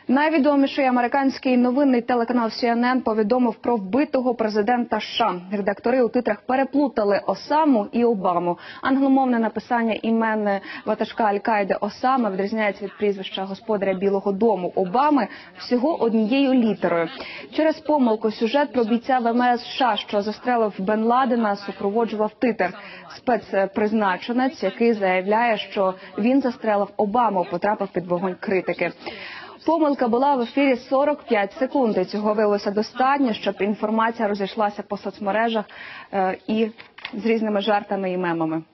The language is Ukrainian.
Найвідоміший американський новинний телеканал CNN повідомив про вбитого президента США. Редактори у титрах переплутали Осаму і Обаму. Англомовне написання імен ватажка Аль-Каїди Осами відрізняється від прізвища господаря Білого дому Обами всього однією літерою. Через помилку сюжет про бійця ВМС США, що застрелив Бен Ладена, супроводжував титр. Спецпризначенець, який заявляє, що він застрелив Обаму, потрапив під вогонь критики. Помилка була в ефірі 45 секунд. І цього виявилося достатньо, щоб інформація розійшлася по соцмережах і з різними жартами і мемами.